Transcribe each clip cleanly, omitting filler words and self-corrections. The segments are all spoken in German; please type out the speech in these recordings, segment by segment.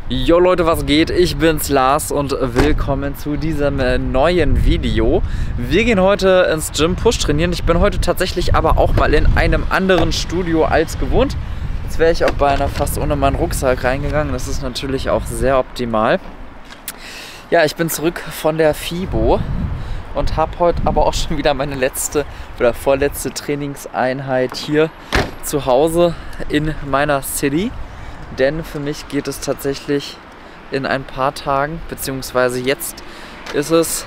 Jo Leute, was geht? Ich bin's Lars und willkommen zu diesem neuen Video. Wir gehen heute ins Gym Push trainieren. Ich bin heute tatsächlich aber auch mal in einem anderen Studio als gewohnt. Jetzt wäre ich auch beinahe fast ohne meinen Rucksack reingegangen. Das ist natürlich auch sehr optimal. Ja, ich bin zurück von der FIBO und habe heute aber auch schon wieder meine letzte oder vorletzte Trainingseinheit hier zu Hause in meiner City. Denn für mich geht es tatsächlich in ein paar Tagen, beziehungsweise jetzt ist es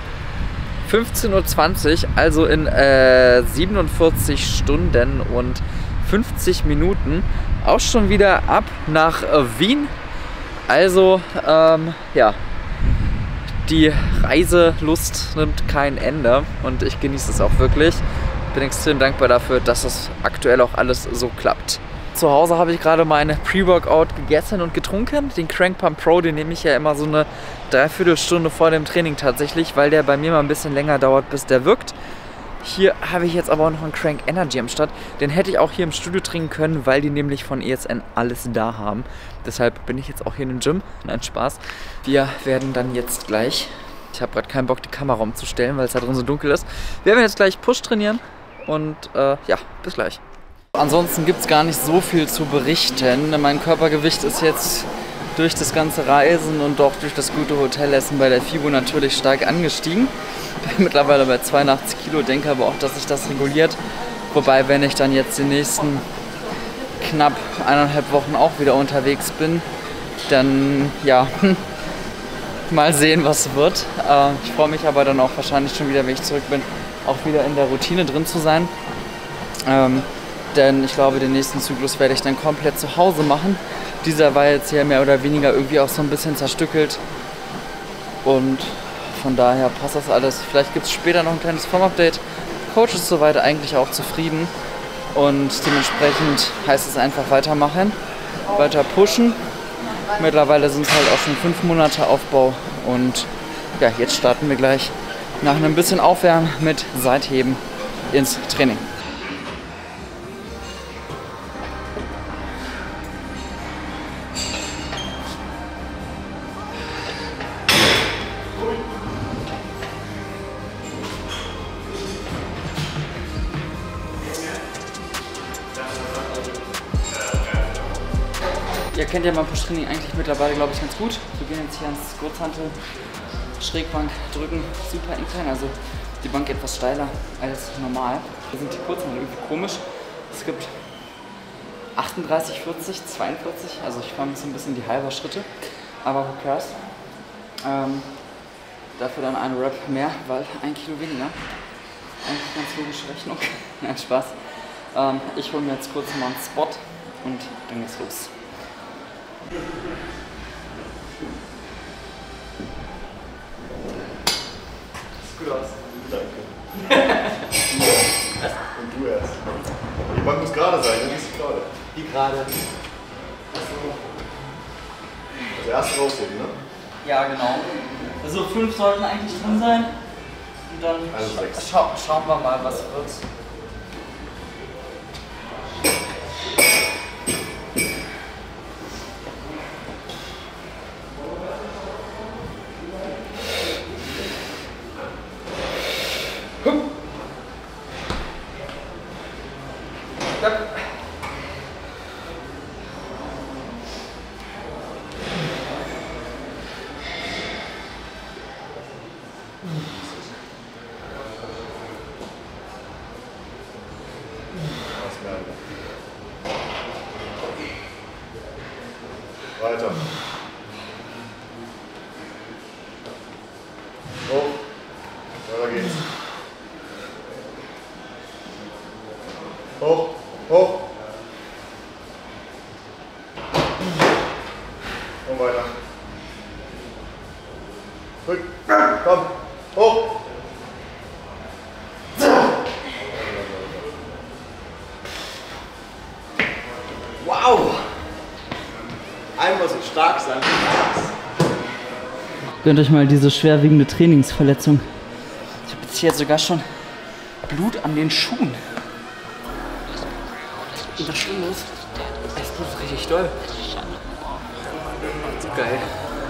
15:20 Uhr, also in 47 Stunden und 50 Minuten auch schon wieder ab nach Wien. Also ja, die Reiselust nimmt kein Ende und ich genieße es auch wirklich. Bin extrem dankbar dafür, dass es aktuell auch alles so klappt. Zu Hause habe ich gerade meine Pre-Workout gegessen und getrunken. Den Crank Pump Pro, den nehme ich ja immer so eine Dreiviertelstunde vor dem Training tatsächlich, weil der bei mir mal ein bisschen länger dauert, bis der wirkt. Hier habe ich jetzt aber auch noch einen Crank Energy am Start. Den hätte ich auch hier im Studio trinken können, weil die nämlich von ESN alles da haben. Deshalb bin ich jetzt auch hier in dem Gym. Nein, Spaß. Wir werden dann jetzt gleich, ich habe gerade keinen Bock, die Kamera umzustellen, weil es da drin so dunkel ist. Wir werden jetzt gleich Push trainieren und ja, bis gleich. Ansonsten gibt es gar nicht so viel zu berichten. Mein Körpergewicht ist jetzt durch das ganze Reisen und auch durch das gute Hotelessen bei der FIBO natürlich stark angestiegen. Bin mittlerweile bei 82 Kilo, denke aber auch, dass sich das reguliert. Wobei, wenn ich dann jetzt die nächsten knapp 1,5 Wochen auch wieder unterwegs bin, dann ja, mal sehen, was wird. Ich freue mich aber dann auch wahrscheinlich schon wieder, wenn ich zurück bin, auch wieder in der Routine drin zu sein. Denn ich glaube, den nächsten Zyklus werde ich dann komplett zu Hause machen. Dieser war jetzt hier mehr oder weniger irgendwie auch so ein bisschen zerstückelt. Und von daher passt das alles. Vielleicht gibt es später noch ein kleines Form-Update. Coach ist soweit eigentlich auch zufrieden. Und dementsprechend heißt es einfach weitermachen, weiter pushen. Mittlerweile sind es halt auch schon 5 Monate Aufbau. Und ja, jetzt starten wir gleich nach einem bisschen Aufwärmen mit Seitheben ins Training. Ihr kennt ja mein Push-Training eigentlich mittlerweile, glaube ich, ganz gut. Wir gehen jetzt hier ans Kurzhantel, Schrägbank drücken, super incline, also die Bank etwas steiler als normal. Hier sind die Kurzhantel irgendwie komisch. Es gibt 38, 40, 42, also ich fahre mit so ein bisschen die halber Schritte, aber who cares. Dafür dann eine Rep mehr, weil 1 Kilo weniger. Eigentlich ganz logische Rechnung. Nein, Spaß. Ich hole mir jetzt kurz mal einen Spot und dann geht's los. Sieht gut aus. Danke. Was? Und du erst. Die Bank muss gerade sein, ne? Die ist gerade. Wie gerade? Also erst rausheben, ne? Ja, genau. Also 5 sollten eigentlich drin sein. Und dann also schauen wir mal, was wird. Ja. Weiter. Hoch. Weiter geht's. Hoch. Hoch. Und weiter. Rück. Komm. Hoch. Wow! Einmal so stark sein wie das. Gönnt euch mal diese schwerwiegende Trainingsverletzung. Ich habe jetzt hier sogar schon Blut an den Schuhen. Und das Schlimme ist, es blutet richtig doll. geil.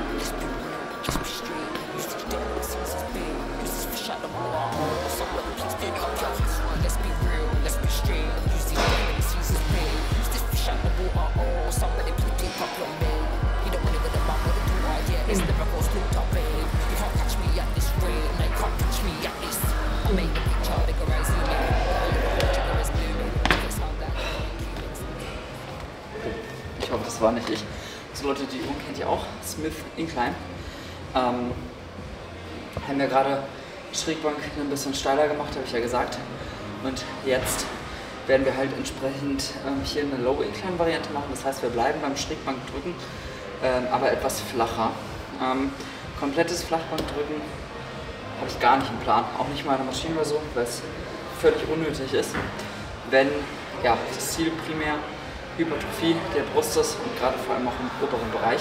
Ich hoffe, das war nicht ich. So Leute, die Übung kennt ihr auch. Smith Incline. Haben wir gerade Schrägbank ein bisschen steiler gemacht, habe ich ja gesagt. Und jetzt werden wir halt entsprechend hier eine Low Incline Variante machen. Das heißt, wir bleiben beim Schrägbankdrücken, aber etwas flacher. Komplettes Flachbankdrücken habe ich gar nicht im Plan. Auch nicht mal eine Maschinenversion, weil es völlig unnötig ist. Wenn ja, das Ziel primär Hypertrophie der Brust ist und gerade vor allem auch im oberen Bereich.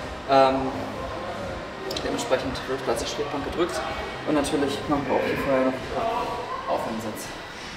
Dementsprechend wird fleißig Schrägbank gedrückt und natürlich machen wir auch hier vorher noch Aufwärmsatz.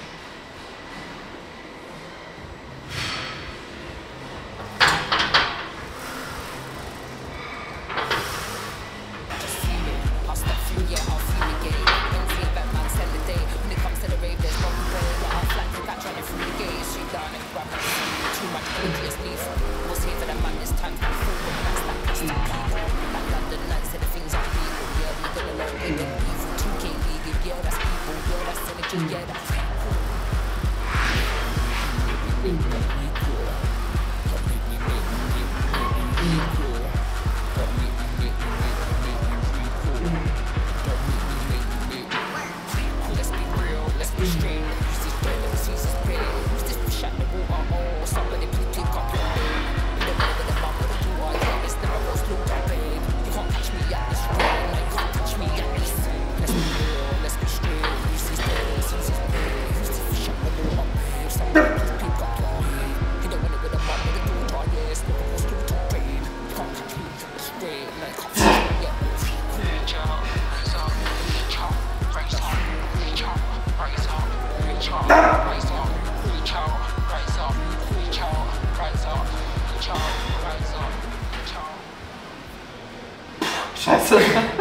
Scheiße.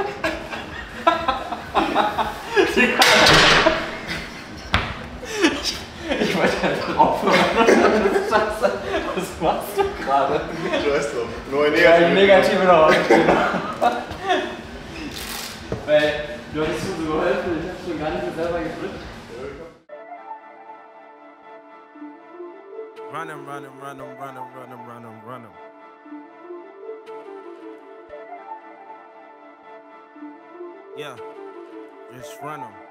Ich wollte einfach aufhören. Scheiße. Was machst du gerade? Scheiß drauf. Neue Negative. Negative noch. Weil du hattest schon so geholfen, ich hab schon gar nicht mehr selber gedrückt. Run 'em, run 'em, run 'em, run 'em, run 'em, run 'em, run 'em. Yeah, just run 'em.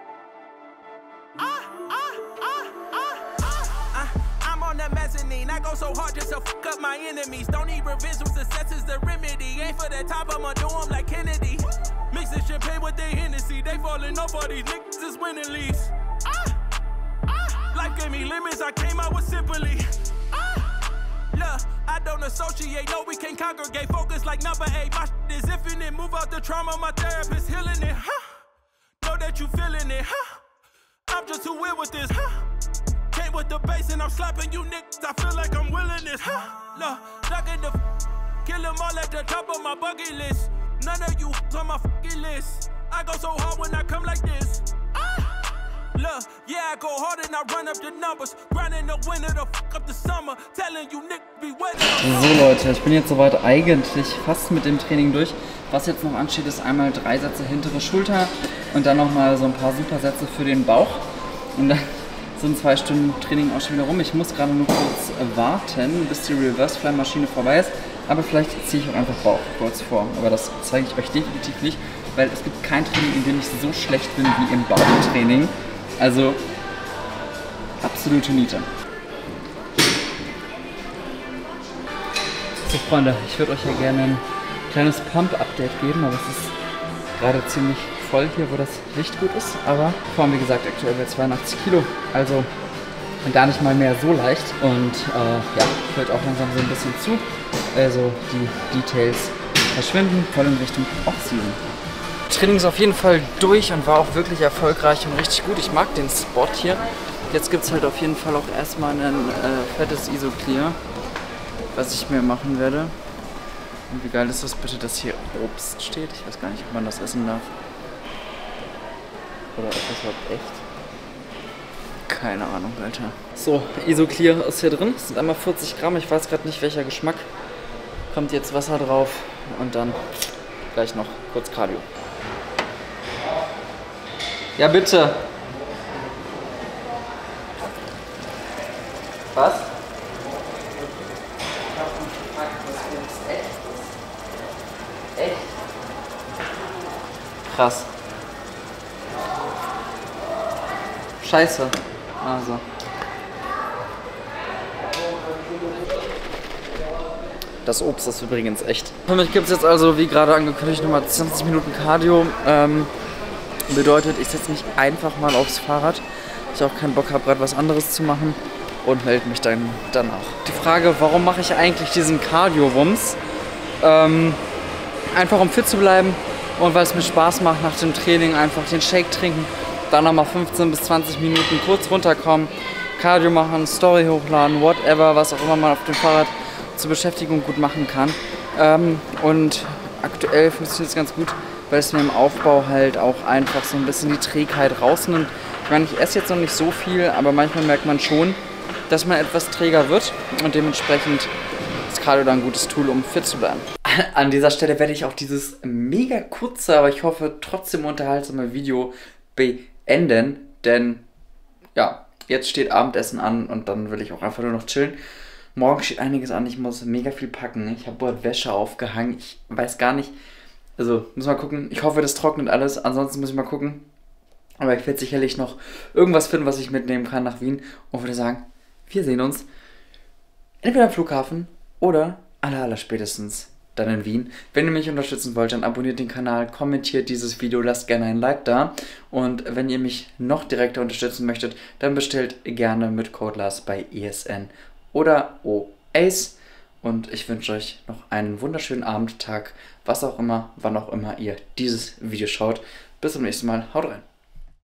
I'm on the mezzanine. I go so hard just to fuck up my enemies. Don't need revenge when success is the remedy. Ain't for the top, I'ma do 'em like Kennedy. Mixing champagne with their Hennessy. They falling off, all these niggas is winning leagues. Life gave me limits, I came out with simply. Look, I don't associate, no, we can't congregate. Focus like number 8, my shit is infinite. Move out the trauma, my therapist healing it, Know that you feeling it, I'm just too weird with this, Came with the bass and I'm slapping you niggas, I feel like I'm willing this, Look, stuck in the kill them all at the top of my bucket list. None of you on my fucking list. I go so hard when I come like this. Look, yeah, I go hard and I run up the numbers. Grinding the winter to fuck up the summer. Telling you niggas be waiting. So Leute, ich bin jetzt soweit eigentlich fast mit dem Training durch. Was jetzt noch ansteht, ist einmal 3 Sätze hintere Schulter und dann nochmal so ein paar Supersätze für den Bauch. Und dann sind 2 Stunden Training auch schon wieder rum. Ich muss gerade nur kurz warten, bis die Reverse Fly Maschine vorbei ist. Aber vielleicht ziehe ich auch einfach Bauch kurz vor. Aber das zeige ich euch definitiv nicht, weil es gibt kein Training, in dem ich so schlecht bin wie im Bauchtraining. Also, absolute Niete. So Freunde, ich würde euch ja gerne ein kleines Pump-Update geben, aber es ist gerade ziemlich voll hier, wo das Licht gut ist. Aber vor allem, wie gesagt, aktuell bei 82 Kilo, also gar nicht mal mehr so leicht. Und ja, fällt auch langsam so ein bisschen zu. Also die Details verschwinden, voll in Richtung Off-Season. Training ist auf jeden Fall durch und war auch wirklich erfolgreich und richtig gut. Ich mag den Spot hier. Jetzt gibt es halt auf jeden Fall auch erstmal ein fettes Isoclear, was ich mir machen werde. Und wie geil ist das bitte, dass hier Obst steht? Ich weiß gar nicht, ob man das essen darf. Oder ist das überhaupt echt? Keine Ahnung, Alter. So, Isoclear ist hier drin. Das sind einmal 40 Gramm. Ich weiß gerade nicht, welcher Geschmack. Kommt jetzt Wasser drauf und dann gleich noch kurz Cardio. Ja, bitte. Was? Echt? Krass. Scheiße. Also. Das Obst ist übrigens echt. Für mich gibt es jetzt also, wie gerade angekündigt, nochmal 20 Minuten Cardio. Bedeutet, ich setze mich einfach mal aufs Fahrrad. Ich auch keinen Bock habe, gerade was anderes zu machen. Und melde mich dann danach. Die Frage, warum mache ich eigentlich diesen Cardio-Wumms? Einfach um fit zu bleiben und weil es mir Spaß macht, nach dem Training einfach den Shake trinken, dann nochmal 15 bis 20 Minuten kurz runterkommen, Cardio machen, Story hochladen, whatever, was auch immer man auf dem Fahrrad zur Beschäftigung gut machen kann. Und aktuell funktioniert es ganz gut, weil es mir im Aufbau halt auch einfach so ein bisschen die Trägheit rausnimmt. Ich meine, ich esse jetzt noch nicht so viel, aber manchmal merkt man schon, dass man etwas träger wird und dementsprechend ist Cardio dann ein gutes Tool, um fit zu bleiben. An dieser Stelle werde ich auch dieses mega kurze, aber ich hoffe trotzdem unterhaltsame Video beenden, denn ja, jetzt steht Abendessen an und dann will ich auch einfach nur noch chillen. Morgen steht einiges an, ich muss mega viel packen. Ich habe dort Wäsche aufgehangen, ich weiß gar nicht, also muss mal gucken. Ich hoffe, das trocknet alles, ansonsten muss ich mal gucken. Aber ich werde sicherlich noch irgendwas finden, was ich mitnehmen kann nach Wien und würde sagen, wir sehen uns entweder am Flughafen oder allerspätestens dann in Wien. Wenn ihr mich unterstützen wollt, dann abonniert den Kanal, kommentiert dieses Video, lasst gerne ein Like da. Und wenn ihr mich noch direkter unterstützen möchtet, dann bestellt gerne mit Code Lars bei ESN oder OACE. Und ich wünsche euch noch einen wunderschönen Abend, Tag, was auch immer, wann auch immer ihr dieses Video schaut. Bis zum nächsten Mal, haut rein.